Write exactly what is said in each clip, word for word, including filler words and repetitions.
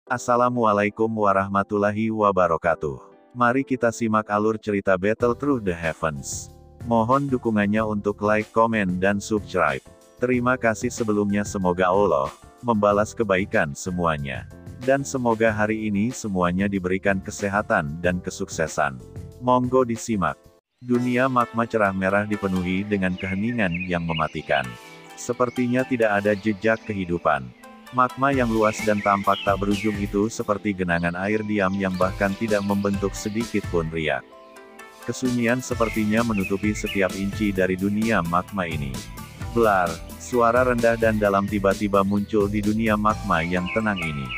Assalamualaikum warahmatullahi wabarakatuh. Mari kita simak alur cerita Battle Through the Heavens. Mohon dukungannya untuk like, komen, dan subscribe. Terima kasih sebelumnya, semoga Allah membalas kebaikan semuanya. Dan semoga hari ini semuanya diberikan kesehatan dan kesuksesan. Monggo disimak. Dunia magma cerah merah dipenuhi dengan keheningan yang mematikan. Sepertinya tidak ada jejak kehidupan. Magma yang luas dan tampak tak berujung itu seperti genangan air diam yang bahkan tidak membentuk sedikit pun riak. Kesunyian sepertinya menutupi setiap inci dari dunia magma ini. Blar, suara rendah dan dalam tiba-tiba muncul di dunia magma yang tenang ini.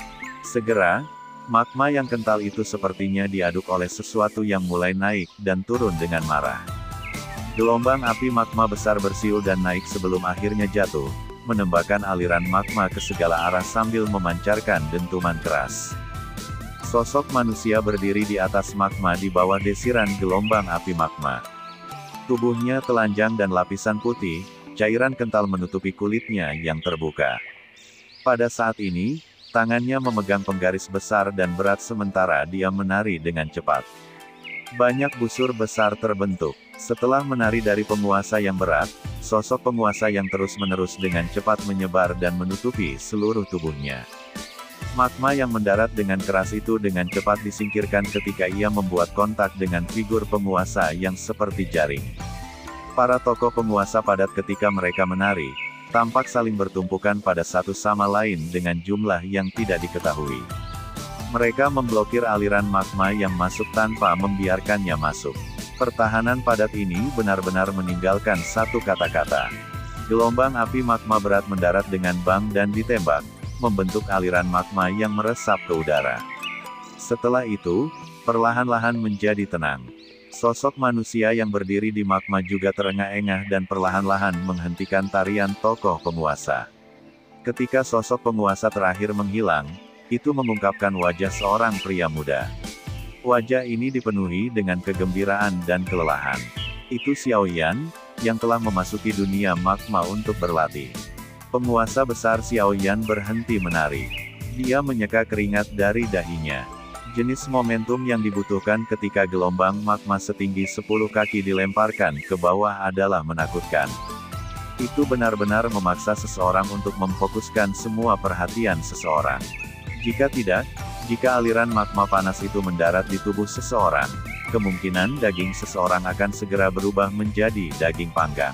Segera, magma yang kental itu sepertinya diaduk oleh sesuatu yang mulai naik dan turun dengan marah. Gelombang api magma besar bersiul dan naik sebelum akhirnya jatuh, menembakkan aliran magma ke segala arah sambil memancarkan dentuman keras. Sosok manusia berdiri di atas magma di bawah desiran gelombang api magma. Tubuhnya telanjang dan lapisan putih, cairan kental menutupi kulitnya yang terbuka. Pada saat ini, tangannya memegang penggaris besar dan berat sementara dia menari dengan cepat. Banyak busur besar terbentuk. Setelah menari dari penguasa yang berat, sosok penguasa yang terus-menerus dengan cepat menyebar dan menutupi seluruh tubuhnya. Magma yang mendarat dengan keras itu dengan cepat disingkirkan ketika ia membuat kontak dengan figur penguasa yang seperti jaring. Para tokoh penguasa padat ketika mereka menari, tampak saling bertumpukan pada satu sama lain dengan jumlah yang tidak diketahui. Mereka memblokir aliran magma yang masuk tanpa membiarkannya masuk. Pertahanan padat ini benar-benar meninggalkan satu kata-kata. Gelombang api magma berat mendarat dengan bang dan ditembak, membentuk aliran magma yang meresap ke udara. Setelah itu, perlahan-lahan menjadi tenang. Sosok manusia yang berdiri di magma juga terengah-engah dan perlahan-lahan menghentikan tarian tokoh penguasa. Ketika sosok penguasa terakhir menghilang, itu mengungkapkan wajah seorang pria muda. Wajah ini dipenuhi dengan kegembiraan dan kelelahan. Itu Xiao Yan, yang telah memasuki dunia magma untuk berlatih. Penguasa besar Xiao Yan berhenti menari. Dia menyeka keringat dari dahinya. Jenis momentum yang dibutuhkan ketika gelombang magma setinggi sepuluh kaki dilemparkan ke bawah adalah menakutkan. Itu benar-benar memaksa seseorang untuk memfokuskan semua perhatian seseorang. Jika tidak, jika aliran magma panas itu mendarat di tubuh seseorang, kemungkinan daging seseorang akan segera berubah menjadi daging panggang.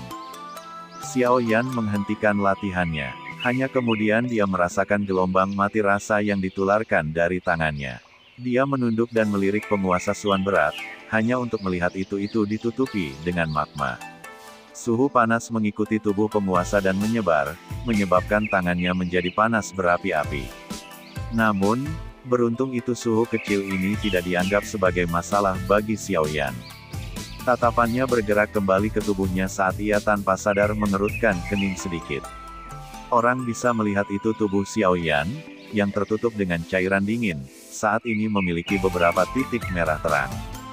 Xiao Yan menghentikan latihannya. Hanya kemudian dia merasakan gelombang mati rasa yang ditularkan dari tangannya. Dia menunduk dan melirik penguasa Suan berat, hanya untuk melihat itu-itu ditutupi dengan magma. Suhu panas mengikuti tubuh penguasa dan menyebar, menyebabkan tangannya menjadi panas berapi-api. Namun, beruntung itu suhu kecil ini tidak dianggap sebagai masalah bagi Xiao Yan. Tatapannya bergerak kembali ke tubuhnya saat ia tanpa sadar mengerutkan kening sedikit. Orang bisa melihat itu tubuh Xiao Yan, yang tertutup dengan cairan dingin, saat ini memiliki beberapa titik merah terang.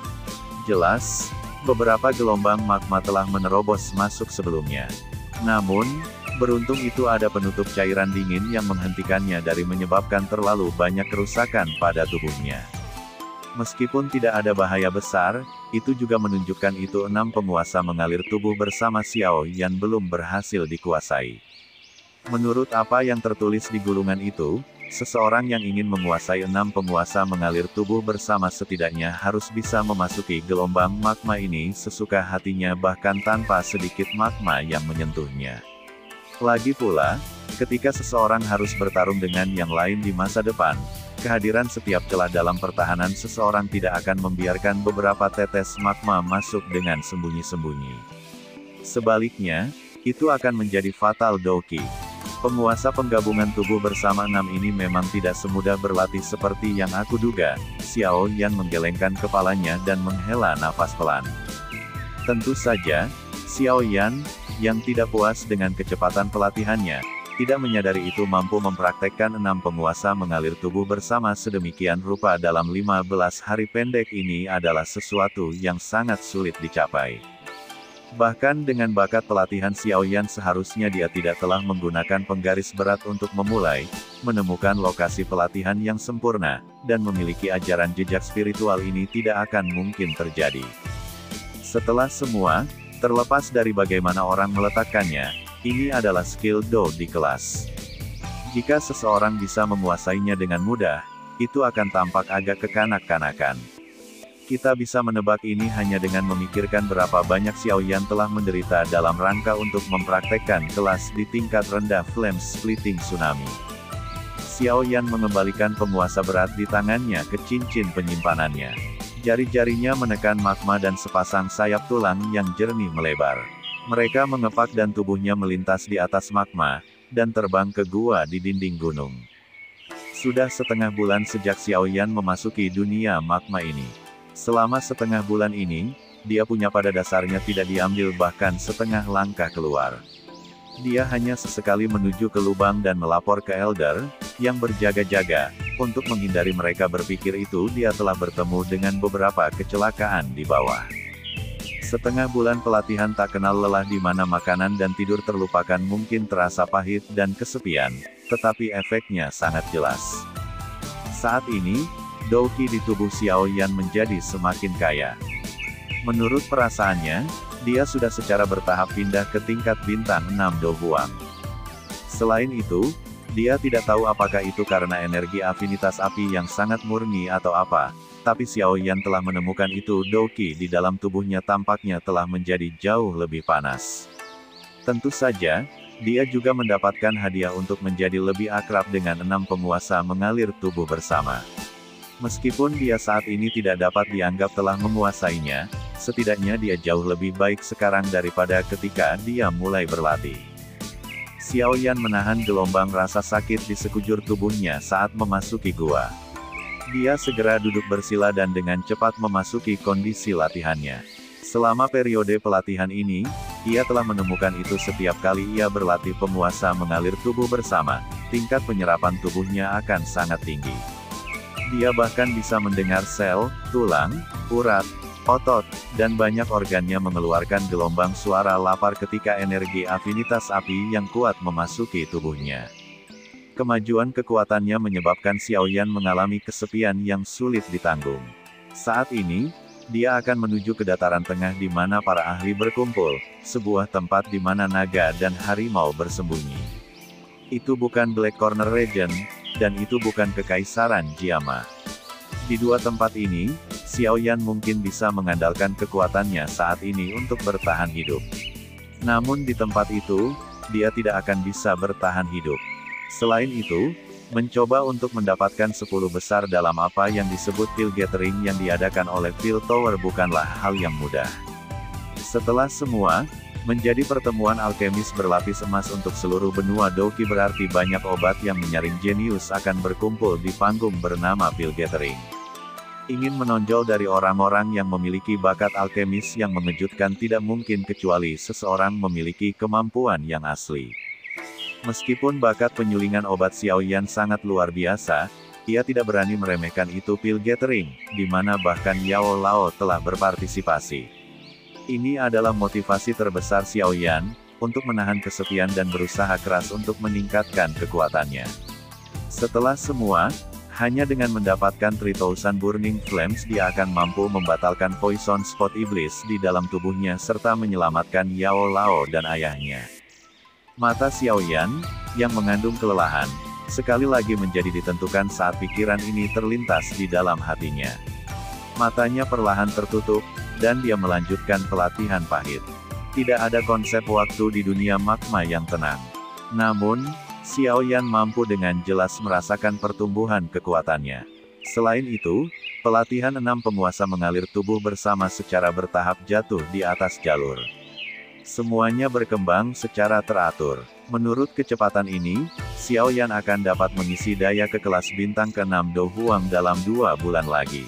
Jelas, beberapa gelombang magma telah menerobos masuk sebelumnya. Namun, beruntung itu ada penutup cairan dingin yang menghentikannya dari menyebabkan terlalu banyak kerusakan pada tubuhnya. Meskipun tidak ada bahaya besar, itu juga menunjukkan itu enam penguasa mengalir tubuh bersama Xiao Yan belum berhasil dikuasai. Menurut apa yang tertulis di gulungan itu, seseorang yang ingin menguasai enam penguasa mengalir tubuh bersama setidaknya harus bisa memasuki gelombang magma ini sesuka hatinya bahkan tanpa sedikit magma yang menyentuhnya. Lagi pula, ketika seseorang harus bertarung dengan yang lain di masa depan, kehadiran setiap celah dalam pertahanan seseorang tidak akan membiarkan beberapa tetes magma masuk dengan sembunyi-sembunyi. Sebaliknya, itu akan menjadi fatal Douki. Penguasa penggabungan tubuh bersama enam ini memang tidak semudah berlatih seperti yang aku duga. Xiao Yan menggelengkan kepalanya dan menghela nafas pelan. Tentu saja, Xiao Yan, yang tidak puas dengan kecepatan pelatihannya, tidak menyadari itu mampu mempraktekkan enam penguasa mengalir tubuh bersama sedemikian rupa dalam lima belas hari pendek ini adalah sesuatu yang sangat sulit dicapai. Bahkan dengan bakat pelatihan Xiaoyan seharusnya dia tidak telah menggunakan penggaris berat untuk memulai, menemukan lokasi pelatihan yang sempurna, dan memiliki ajaran jejak spiritual ini tidak akan mungkin terjadi. Setelah semua, terlepas dari bagaimana orang meletakkannya, ini adalah skill Do di kelas. Jika seseorang bisa menguasainya dengan mudah, itu akan tampak agak kekanak-kanakan. Kita bisa menebak ini hanya dengan memikirkan berapa banyak Xiaoyan telah menderita dalam rangka untuk mempraktekkan kelas di tingkat rendah Flame Splitting Tsunami. Xiaoyan mengembalikan penguasa berat di tangannya ke cincin penyimpanannya. Jari-jarinya menekan magma dan sepasang sayap tulang yang jernih melebar. Mereka mengepak dan tubuhnya melintas di atas magma, dan terbang ke gua di dinding gunung. Sudah setengah bulan sejak Xiaoyan memasuki dunia magma ini. Selama setengah bulan ini, dia punya pada dasarnya tidak diambil bahkan setengah langkah keluar. Dia hanya sesekali menuju ke lubang dan melapor ke Elder, yang berjaga-jaga, untuk menghindari mereka berpikir itu dia telah bertemu dengan beberapa kecelakaan di bawah. Setengah bulan pelatihan tak kenal lelah di mana makanan dan tidur terlupakan mungkin terasa pahit dan kesepian, tetapi efeknya sangat jelas. Saat ini, Douqi di tubuh Xiaoyan menjadi semakin kaya. Menurut perasaannya, dia sudah secara bertahap pindah ke tingkat bintang enam Do Huang. Selain itu, dia tidak tahu apakah itu karena energi afinitas api yang sangat murni atau apa, tapi Xiaoyan telah menemukan itu Douqi di dalam tubuhnya tampaknya telah menjadi jauh lebih panas. Tentu saja, dia juga mendapatkan hadiah untuk menjadi lebih akrab dengan enam penguasa mengalir tubuh bersama. Meskipun dia saat ini tidak dapat dianggap telah menguasainya, setidaknya dia jauh lebih baik sekarang daripada ketika dia mulai berlatih. Xiaoyan menahan gelombang rasa sakit di sekujur tubuhnya saat memasuki gua. Dia segera duduk bersila dan dengan cepat memasuki kondisi latihannya. Selama periode pelatihan ini, ia telah menemukan itu setiap kali ia berlatih penguasa mengalir tubuh bersama, tingkat penyerapan tubuhnya akan sangat tinggi. Dia bahkan bisa mendengar sel, tulang, urat, otot, dan banyak organnya mengeluarkan gelombang suara lapar ketika energi afinitas api yang kuat memasuki tubuhnya. Kemajuan kekuatannya menyebabkan Xiaoyan mengalami kesepian yang sulit ditanggung. Saat ini, dia akan menuju ke dataran tengah di mana para ahli berkumpul, sebuah tempat di mana naga dan harimau bersembunyi. Itu bukan Black Corner Region, dan itu bukan Kekaisaran Jiama. Di dua tempat ini, Xiaoyan mungkin bisa mengandalkan kekuatannya saat ini untuk bertahan hidup. Namun di tempat itu, dia tidak akan bisa bertahan hidup. Selain itu, mencoba untuk mendapatkan sepuluh besar dalam apa yang disebut Pil Gathering yang diadakan oleh Pil Tower bukanlah hal yang mudah. Setelah semua, menjadi pertemuan alkemis berlapis emas untuk seluruh benua Douqi berarti banyak obat yang menyaring jenius akan berkumpul di panggung bernama Pil Gathering. Ingin menonjol dari orang-orang yang memiliki bakat alkemis yang mengejutkan tidak mungkin kecuali seseorang memiliki kemampuan yang asli. Meskipun bakat penyulingan obat Xiaoyan sangat luar biasa, ia tidak berani meremehkan itu Pil Gathering, di mana bahkan Yao Lao telah berpartisipasi. Ini adalah motivasi terbesar Xiaoyan, untuk menahan kesepian dan berusaha keras untuk meningkatkan kekuatannya. Setelah semua, hanya dengan mendapatkan three thousand Burning Flames dia akan mampu membatalkan Poison Spot Iblis di dalam tubuhnya serta menyelamatkan Yao Lao dan ayahnya. Mata Xiaoyan, yang mengandung kelelahan, sekali lagi menjadi ditentukan saat pikiran ini terlintas di dalam hatinya. Matanya perlahan tertutup, dan dia melanjutkan pelatihan pahit. Tidak ada konsep waktu di dunia magma yang tenang. Namun, Xiaoyan mampu dengan jelas merasakan pertumbuhan kekuatannya. Selain itu, pelatihan enam penguasa mengalir tubuh bersama secara bertahap jatuh di atas jalur. Semuanya berkembang secara teratur. Menurut kecepatan ini, Xiaoyan akan dapat mengisi daya ke kelas bintang keenam Do Huang dalam dua bulan lagi.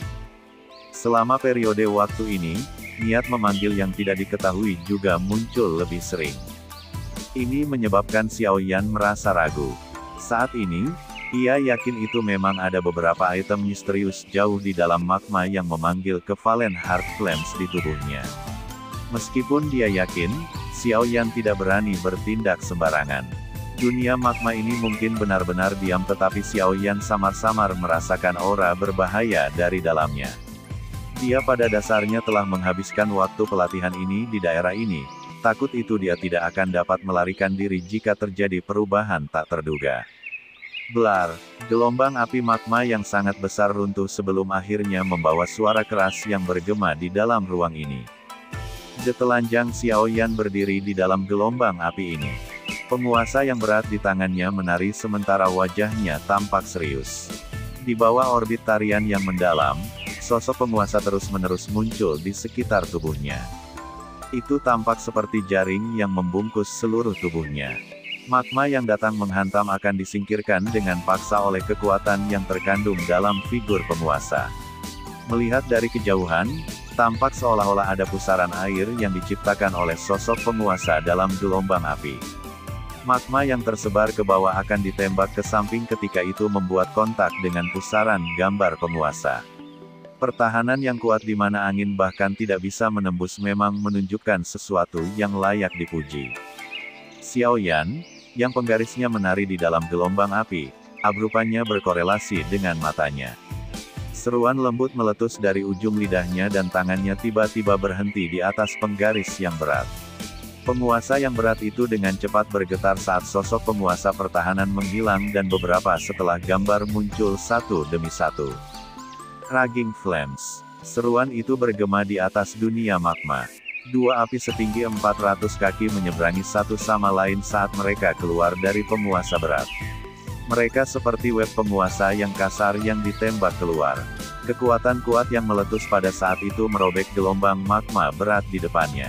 Selama periode waktu ini, niat memanggil yang tidak diketahui juga muncul lebih sering. Ini menyebabkan Xiaoyan merasa ragu. Saat ini, ia yakin itu memang ada beberapa item misterius jauh di dalam magma yang memanggil ke Valen Heart Flames di tubuhnya. Meskipun dia yakin, Xiao Yan tidak berani bertindak sembarangan. Dunia magma ini mungkin benar-benar diam, tetapi Xiao Yan samar-samar merasakan aura berbahaya dari dalamnya. Dia pada dasarnya telah menghabiskan waktu pelatihan ini di daerah ini, takut itu dia tidak akan dapat melarikan diri jika terjadi perubahan tak terduga. Blar, gelombang api magma yang sangat besar runtuh sebelum akhirnya membawa suara keras yang bergema di dalam ruang ini. Detelanjang Xiao Yan berdiri di dalam gelombang api ini. Penguasa yang berat di tangannya menari sementara wajahnya tampak serius. Di bawah orbit tarian yang mendalam, sosok penguasa terus-menerus muncul di sekitar tubuhnya. Itu tampak seperti jaring yang membungkus seluruh tubuhnya. Magma yang datang menghantam akan disingkirkan dengan paksa oleh kekuatan yang terkandung dalam figur penguasa. Melihat dari kejauhan, tampak seolah-olah ada pusaran air yang diciptakan oleh sosok penguasa dalam gelombang api. Magma yang tersebar ke bawah akan ditembak ke samping ketika itu membuat kontak dengan pusaran gambar penguasa. Pertahanan yang kuat di mana angin bahkan tidak bisa menembus memang menunjukkan sesuatu yang layak dipuji. Xiao Yan, yang penggarisnya menari di dalam gelombang api, abrupanya berkorelasi dengan matanya. Seruan lembut meletus dari ujung lidahnya dan tangannya tiba-tiba berhenti di atas penggaris yang berat. Penguasa yang berat itu dengan cepat bergetar saat sosok penguasa pertahanan menghilang dan beberapa setelah gambar muncul satu demi satu. Raging Flames. Seruan itu bergema di atas dunia magma. Dua api setinggi empat ratus kaki menyeberangi satu sama lain saat mereka keluar dari penguasa berat. Mereka seperti web penguasa yang kasar yang ditembak keluar. Kekuatan kuat yang meletus pada saat itu merobek gelombang magma berat di depannya.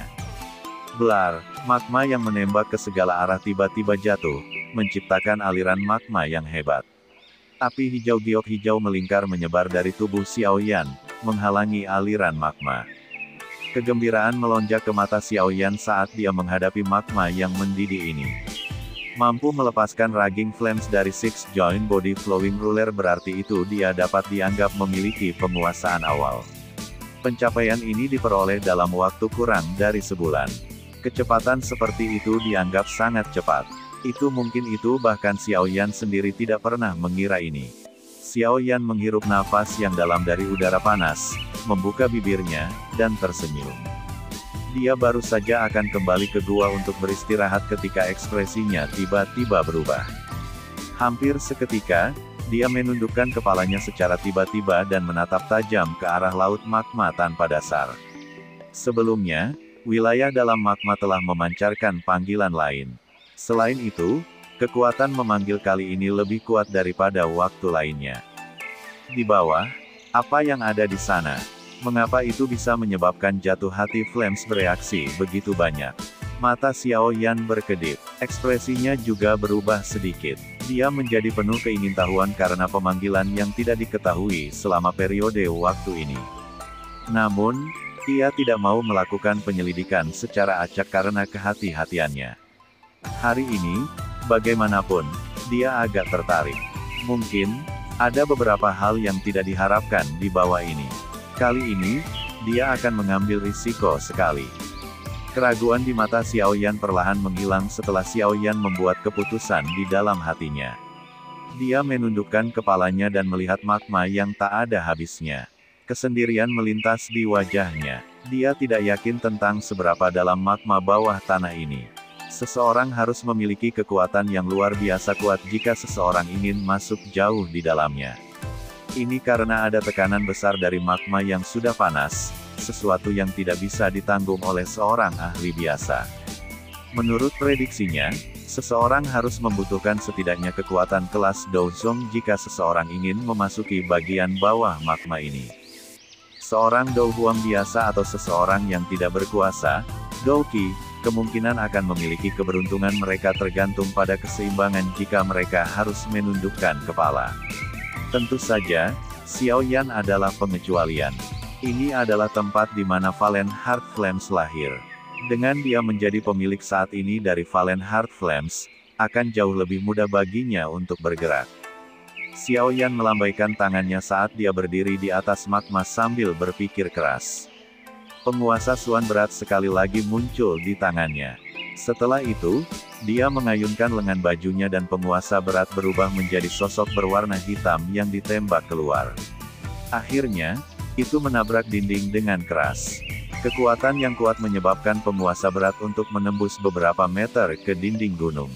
Blar, magma yang menembak ke segala arah tiba-tiba jatuh, menciptakan aliran magma yang hebat. Api hijau giok hijau melingkar menyebar dari tubuh Xiao Yan, menghalangi aliran magma. Kegembiraan melonjak ke mata Xiao Yan saat dia menghadapi magma yang mendidih ini. Mampu melepaskan Raging Flames dari Six Joint Body Flowing Ruler berarti itu dia dapat dianggap memiliki penguasaan awal. Pencapaian ini diperoleh dalam waktu kurang dari sebulan. Kecepatan seperti itu dianggap sangat cepat. Itu mungkin itu bahkan Xiao Yan sendiri tidak pernah mengira ini. Xiao Yan menghirup nafas yang dalam dari udara panas, membuka bibirnya, dan tersenyum. Dia baru saja akan kembali ke gua untuk beristirahat ketika ekspresinya tiba-tiba berubah. Hampir seketika, dia menundukkan kepalanya secara tiba-tiba dan menatap tajam ke arah laut magma tanpa dasar. Sebelumnya, wilayah dalam magma telah memancarkan panggilan lain. Selain itu, kekuatan memanggil kali ini lebih kuat daripada waktu lainnya. Di bawah, apa yang ada di sana? Mengapa itu bisa menyebabkan jatuh hati Flames bereaksi begitu banyak? Mata Xiao Yan berkedip, ekspresinya juga berubah sedikit. Dia menjadi penuh keingintahuan karena pemanggilan yang tidak diketahui selama periode waktu ini. Namun, ia tidak mau melakukan penyelidikan secara acak karena kehati-hatiannya. Hari ini, bagaimanapun, dia agak tertarik. Mungkin, ada beberapa hal yang tidak diharapkan di bawah ini. Kali ini, dia akan mengambil risiko sekali. Keraguan di mata Xiao Yan perlahan menghilang setelah Xiao Yan membuat keputusan di dalam hatinya. Dia menundukkan kepalanya dan melihat magma yang tak ada habisnya. Kesendirian melintas di wajahnya. Dia tidak yakin tentang seberapa dalam magma bawah tanah ini. Seseorang harus memiliki kekuatan yang luar biasa kuat jika seseorang ingin masuk jauh di dalamnya. Ini karena ada tekanan besar dari magma yang sudah panas, sesuatu yang tidak bisa ditanggung oleh seorang ahli biasa. Menurut prediksinya, seseorang harus membutuhkan setidaknya kekuatan kelas Douzong jika seseorang ingin memasuki bagian bawah magma ini. Seorang Dou Huang biasa atau seseorang yang tidak berkuasa, Dou Qi, kemungkinan akan memiliki keberuntungan mereka tergantung pada keseimbangan jika mereka harus menundukkan kepala. Tentu saja, Xiao Yan adalah pengecualian. Ini adalah tempat di mana Valen Heart Flames lahir. Dengan dia menjadi pemilik saat ini dari Valen Heart Flames, akan jauh lebih mudah baginya untuk bergerak. Xiao Yan melambaikan tangannya saat dia berdiri di atas magma sambil berpikir keras. Penguasa Suan berat sekali lagi muncul di tangannya. Setelah itu, dia mengayunkan lengan bajunya dan penguasa berat berubah menjadi sosok berwarna hitam yang ditembak keluar. Akhirnya, itu menabrak dinding dengan keras. Kekuatan yang kuat menyebabkan penguasa berat untuk menembus beberapa meter ke dinding gunung.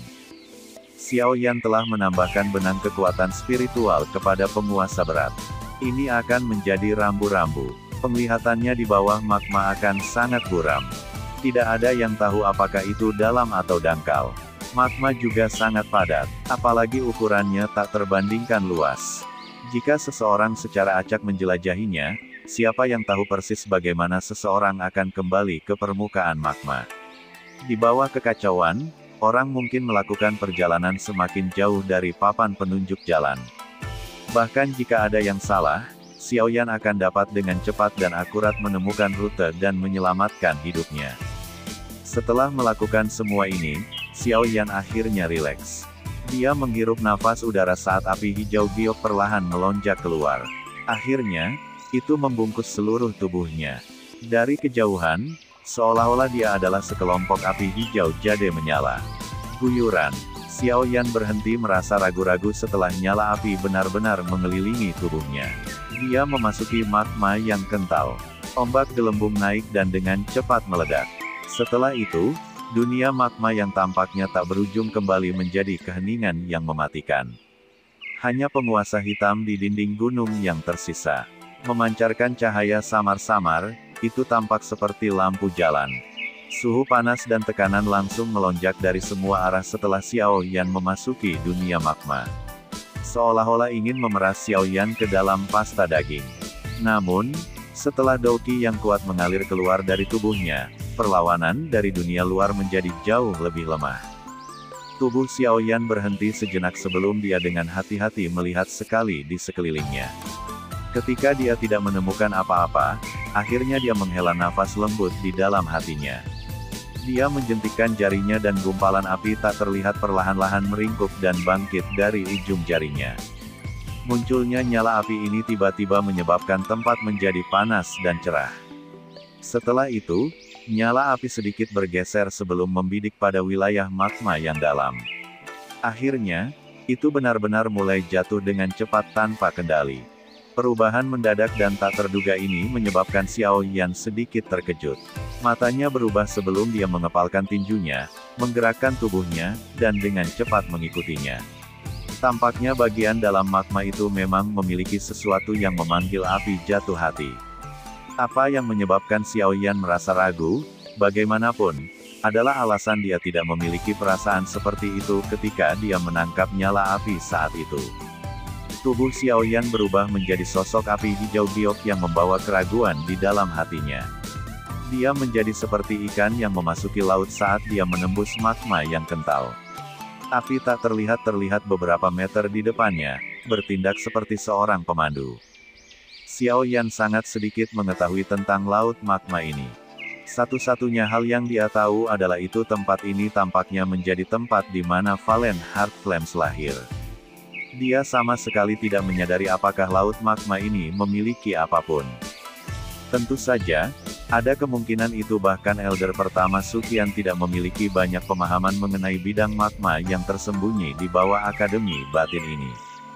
Xiao Yan telah menambahkan benang kekuatan spiritual kepada penguasa berat. Ini akan menjadi rambu-rambu. Penglihatannya di bawah magma akan sangat buram. Tidak ada yang tahu apakah itu dalam atau dangkal. Magma juga sangat padat, apalagi ukurannya tak terbandingkan luas. Jika seseorang secara acak menjelajahinya, siapa yang tahu persis bagaimana seseorang akan kembali ke permukaan magma. Di bawah kekacauan, orang mungkin melakukan perjalanan semakin jauh dari papan penunjuk jalan. Bahkan jika ada yang salah, Xiao Yan akan dapat dengan cepat dan akurat menemukan rute dan menyelamatkan hidupnya. Setelah melakukan semua ini, Xiao Yan akhirnya rileks. Dia menghirup nafas udara saat api hijau giok perlahan melonjak keluar. Akhirnya, itu membungkus seluruh tubuhnya. Dari kejauhan, seolah-olah dia adalah sekelompok api hijau jade menyala. Guyuran. Xiao Yan berhenti merasa ragu-ragu setelah nyala api benar-benar mengelilingi tubuhnya. Dia memasuki magma yang kental. Ombak gelembung naik dan dengan cepat meledak. Setelah itu, dunia magma yang tampaknya tak berujung kembali menjadi keheningan yang mematikan. Hanya penguasa hitam di dinding gunung yang tersisa. Memancarkan cahaya samar-samar, itu tampak seperti lampu jalan. Suhu panas dan tekanan langsung melonjak dari semua arah setelah Xiao Yan memasuki dunia magma. Seolah-olah ingin memeras Xiao Yan ke dalam pasta daging. Namun, setelah Douqi yang kuat mengalir keluar dari tubuhnya, perlawanan dari dunia luar menjadi jauh lebih lemah. Tubuh Xiao Yan berhenti sejenak sebelum dia dengan hati-hati melihat sekali di sekelilingnya. Ketika dia tidak menemukan apa-apa, akhirnya dia menghela nafas lembut di dalam hatinya. Dia menjentikkan jarinya dan gumpalan api tak terlihat perlahan-lahan meringkuk dan bangkit dari ujung jarinya. Munculnya nyala api ini tiba-tiba menyebabkan tempat menjadi panas dan cerah. Setelah itu, nyala api sedikit bergeser sebelum membidik pada wilayah magma yang dalam. Akhirnya, itu benar-benar mulai jatuh dengan cepat tanpa kendali. Perubahan mendadak dan tak terduga ini menyebabkan Xiao Yan sedikit terkejut. Matanya berubah sebelum dia mengepalkan tinjunya, menggerakkan tubuhnya, dan dengan cepat mengikutinya. Tampaknya bagian dalam magma itu memang memiliki sesuatu yang memanggil api jatuh hati. Apa yang menyebabkan Xiao Yan merasa ragu, bagaimanapun, adalah alasan dia tidak memiliki perasaan seperti itu ketika dia menangkap nyala api saat itu. Tubuh Xiao Yan berubah menjadi sosok api hijau giok yang membawa keraguan di dalam hatinya. Dia menjadi seperti ikan yang memasuki laut saat dia menembus magma yang kental. Api tak terlihat terlihat beberapa meter di depannya, bertindak seperti seorang pemandu. Xiao Yan sangat sedikit mengetahui tentang laut magma ini. Satu-satunya hal yang dia tahu adalah itu tempat ini tampaknya menjadi tempat di mana Valen Heart Flames lahir. Dia sama sekali tidak menyadari apakah laut magma ini memiliki apapun. Tentu saja, ada kemungkinan itu bahkan Elder pertama Suqian tidak memiliki banyak pemahaman mengenai bidang magma yang tersembunyi di bawah Akademi Batin ini.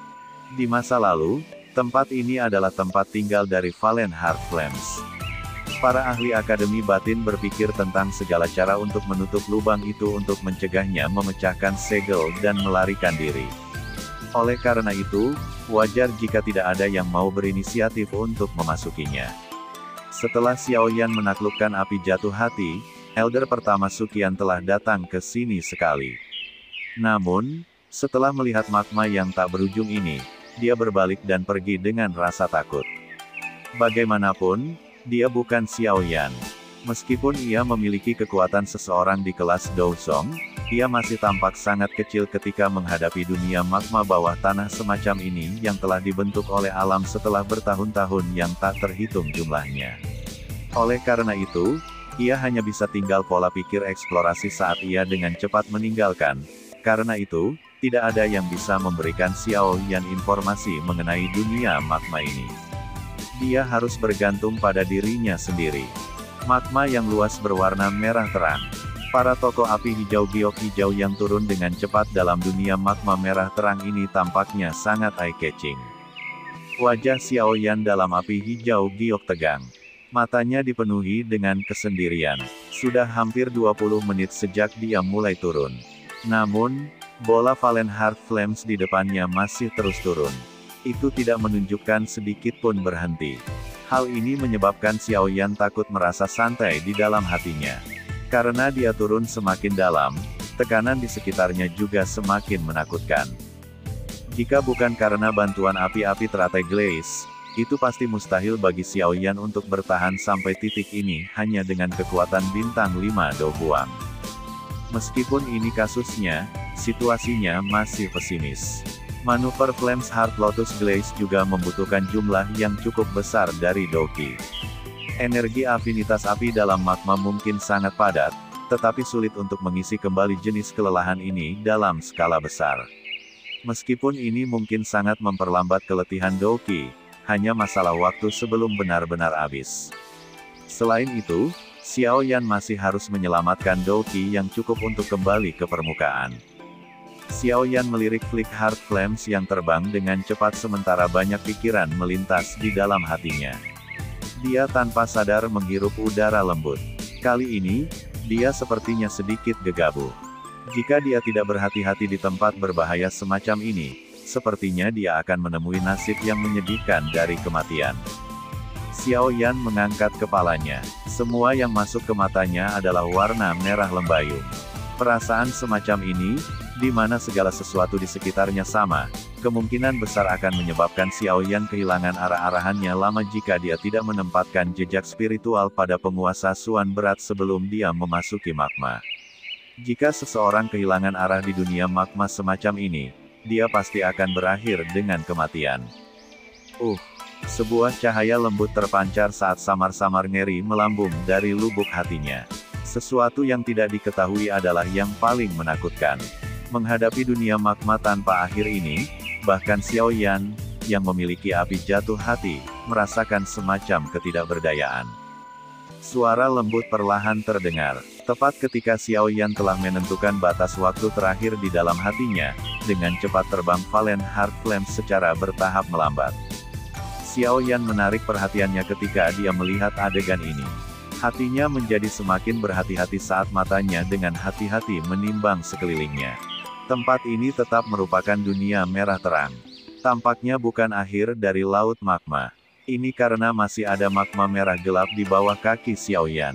Di masa lalu, tempat ini adalah tempat tinggal dari Valen Heart Flames. Para ahli Akademi Batin berpikir tentang segala cara untuk menutup lubang itu untuk mencegahnya memecahkan segel dan melarikan diri. Oleh karena itu, wajar jika tidak ada yang mau berinisiatif untuk memasukinya. Setelah Xiao Yan menaklukkan api jatuh hati, Elder pertama Suqian telah datang ke sini sekali. Namun, setelah melihat magma yang tak berujung ini, dia berbalik dan pergi dengan rasa takut. Bagaimanapun, dia bukan Xiao Yan. Meskipun ia memiliki kekuatan seseorang di kelas Dousong, ia masih tampak sangat kecil ketika menghadapi dunia magma bawah tanah semacam ini yang telah dibentuk oleh alam setelah bertahun-tahun yang tak terhitung jumlahnya. Oleh karena itu, ia hanya bisa tinggal pola pikir eksplorasi saat ia dengan cepat meninggalkan. Karena itu, tidak ada yang bisa memberikan Xiao Yan informasi mengenai dunia magma ini. Dia harus bergantung pada dirinya sendiri. Magma yang luas berwarna merah terang. Para tokoh api hijau giok hijau yang turun dengan cepat dalam dunia magma merah terang ini tampaknya sangat eye-catching. Wajah Xiao Yan dalam api hijau giok tegang. Matanya dipenuhi dengan kesendirian. Sudah hampir dua puluh menit sejak dia mulai turun. Namun, bola Valen Heart Flames di depannya masih terus turun. Itu tidak menunjukkan sedikit pun berhenti. Hal ini menyebabkan Xiao Yan takut merasa santai di dalam hatinya. Karena dia turun semakin dalam, tekanan di sekitarnya juga semakin menakutkan. Jika bukan karena bantuan api-api teratai Glaze, itu pasti mustahil bagi Xiao Yan untuk bertahan sampai titik ini hanya dengan kekuatan bintang lima Do Huang. Meskipun ini kasusnya, situasinya masih pesimis. Manuver Flames Heart Lotus Glaze juga membutuhkan jumlah yang cukup besar dari Doki. Energi afinitas api dalam magma mungkin sangat padat, tetapi sulit untuk mengisi kembali jenis kelelahan ini dalam skala besar. Meskipun ini mungkin sangat memperlambat keletihan Doki, hanya masalah waktu sebelum benar-benar habis. Selain itu, Xiao Yan masih harus menyelamatkan Doki yang cukup untuk kembali ke permukaan. Xiao Yan melirik Flick Heart Flames yang terbang dengan cepat sementara banyak pikiran melintas di dalam hatinya. Dia tanpa sadar menghirup udara lembut. Kali ini, dia sepertinya sedikit gegabah. Jika dia tidak berhati-hati di tempat berbahaya semacam ini, sepertinya dia akan menemui nasib yang menyedihkan dari kematian. Xiao Yan mengangkat kepalanya. Semua yang masuk ke matanya adalah warna merah lembayung. Perasaan semacam ini, di mana segala sesuatu di sekitarnya sama, kemungkinan besar akan menyebabkan Xiao Yan kehilangan arah-arahannya lama jika dia tidak menempatkan jejak spiritual pada penguasa Suan berat sebelum dia memasuki magma. Jika seseorang kehilangan arah di dunia magma semacam ini, dia pasti akan berakhir dengan kematian. Uh, sebuah cahaya lembut terpancar saat samar-samar ngeri melambung dari lubuk hatinya. Sesuatu yang tidak diketahui adalah yang paling menakutkan. Menghadapi dunia magma tanpa akhir ini, bahkan Xiao Yan, yang memiliki api jatuh hati, merasakan semacam ketidakberdayaan. Suara lembut perlahan terdengar, tepat ketika Xiao Yan telah menentukan batas waktu terakhir di dalam hatinya, dengan cepat terbang Valen Heart Flames secara bertahap melambat. Xiao Yan menarik perhatiannya ketika dia melihat adegan ini. Hatinya menjadi semakin berhati-hati saat matanya dengan hati-hati menimbang sekelilingnya. Tempat ini tetap merupakan dunia merah terang. Tampaknya bukan akhir dari laut magma. Ini karena masih ada magma merah gelap di bawah kaki Xiao Yan.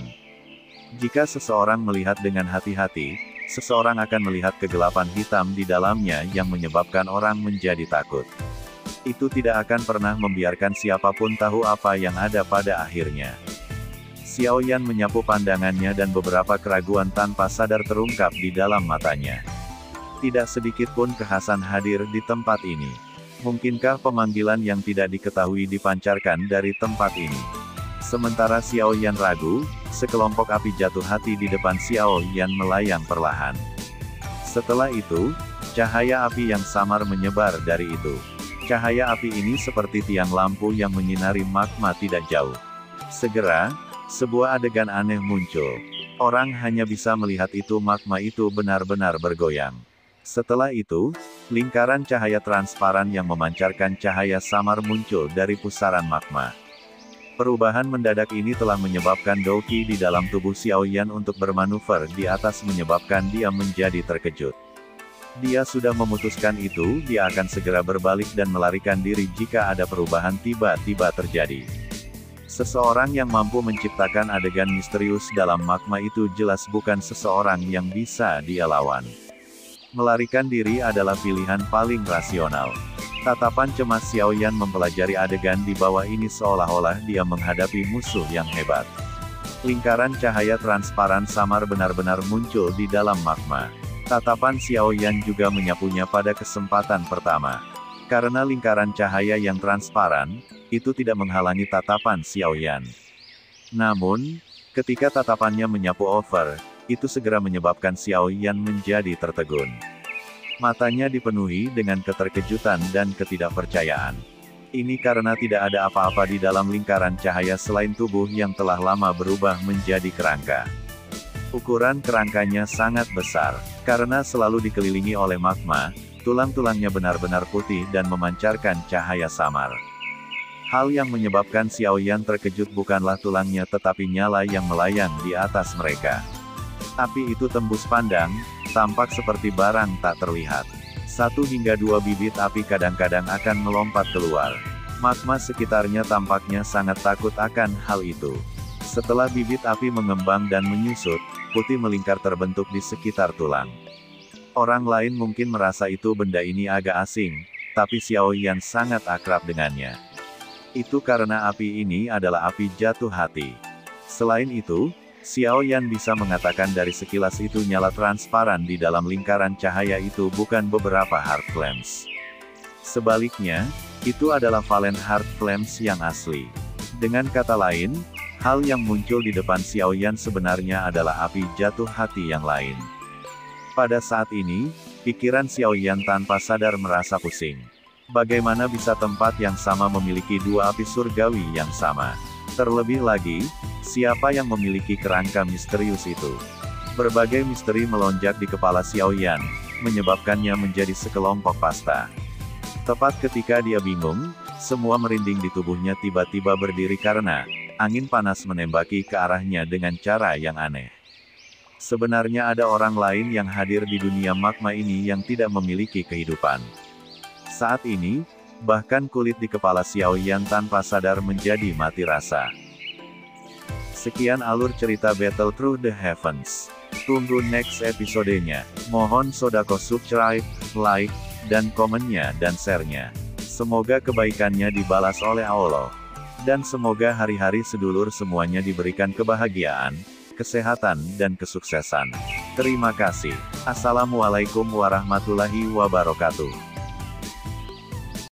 Jika seseorang melihat dengan hati-hati, seseorang akan melihat kegelapan hitam di dalamnya yang menyebabkan orang menjadi takut. Itu tidak akan pernah membiarkan siapapun tahu apa yang ada pada akhirnya. Xiao Yan menyapu pandangannya dan beberapa keraguan tanpa sadar terungkap di dalam matanya. Tidak sedikit pun kekhasan hadir di tempat ini. Mungkinkah pemanggilan yang tidak diketahui dipancarkan dari tempat ini? Sementara Xiao Yan ragu, sekelompok api jatuh hati di depan Xiao Yan melayang perlahan. Setelah itu, cahaya api yang samar menyebar dari itu. Cahaya api ini seperti tiang lampu yang menyinari magma tidak jauh. Segera, sebuah adegan aneh muncul. Orang hanya bisa melihat itu magma itu benar-benar bergoyang. Setelah itu, lingkaran cahaya transparan yang memancarkan cahaya samar muncul dari pusaran magma. Perubahan mendadak ini telah menyebabkan Doki di dalam tubuh Xiao Yan untuk bermanuver di atas menyebabkan dia menjadi terkejut. Dia sudah memutuskan itu, dia akan segera berbalik dan melarikan diri jika ada perubahan tiba-tiba terjadi. Seseorang yang mampu menciptakan adegan misterius dalam magma itu jelas bukan seseorang yang bisa dia lawan. Melarikan diri adalah pilihan paling rasional. Tatapan cemas Xiao Yan mempelajari adegan di bawah ini seolah-olah dia menghadapi musuh yang hebat. Lingkaran cahaya transparan samar benar-benar muncul di dalam magma. Tatapan Xiao Yan juga menyapunya pada kesempatan pertama. Karena lingkaran cahaya yang transparan, itu tidak menghalangi tatapan Xiao Yan. Namun, ketika tatapannya menyapu over, itu segera menyebabkan Xiao Yan menjadi tertegun. Matanya dipenuhi dengan keterkejutan dan ketidakpercayaan. Ini karena tidak ada apa-apa di dalam lingkaran cahaya selain tubuh yang telah lama berubah menjadi kerangka. Ukuran kerangkanya sangat besar. Karena selalu dikelilingi oleh magma, tulang-tulangnya benar-benar putih dan memancarkan cahaya samar. Hal yang menyebabkan Xiaoyan terkejut bukanlah tulangnya tetapi nyala yang melayang di atas mereka. Api itu tembus pandang, tampak seperti barang tak terlihat. Satu hingga dua bibit api kadang-kadang akan melompat keluar. Magma sekitarnya tampaknya sangat takut akan hal itu. Setelah bibit api mengembang dan menyusut, putih melingkar terbentuk di sekitar tulang. Orang lain mungkin merasa itu benda ini agak asing, tapi Xiaoyan sangat akrab dengannya. Itu karena api ini adalah api jatuh hati. Selain itu, Xiaoyan bisa mengatakan dari sekilas itu nyala transparan di dalam lingkaran cahaya itu bukan beberapa hard flames. Sebaliknya, itu adalah Valen hard flames yang asli. Dengan kata lain, hal yang muncul di depan Xiaoyan sebenarnya adalah api jatuh hati yang lain. Pada saat ini, pikiran Xiaoyan tanpa sadar merasa pusing. Bagaimana bisa tempat yang sama memiliki dua api surgawi yang sama? Terlebih lagi, siapa yang memiliki kerangka misterius itu? Berbagai misteri melonjak di kepala Xiaoyan, menyebabkannya menjadi sekelompok pasta. Tepat ketika dia bingung, semua merinding di tubuhnya tiba-tiba berdiri karena angin panas menembaki ke arahnya dengan cara yang aneh. Sebenarnya ada orang lain yang hadir di dunia magma ini yang tidak memiliki kehidupan. Saat ini, bahkan kulit di kepala Xiaoyan tanpa sadar menjadi mati rasa. Sekian alur cerita Battle Through the Heavens. Tunggu next episodenya. Mohon sodako subscribe, like, dan komennya dan share-nya. Semoga kebaikannya dibalas oleh Allah. Dan semoga hari-hari sedulur semuanya diberikan kebahagiaan, kesehatan, dan kesuksesan. Terima kasih. Assalamualaikum warahmatullahi wabarakatuh.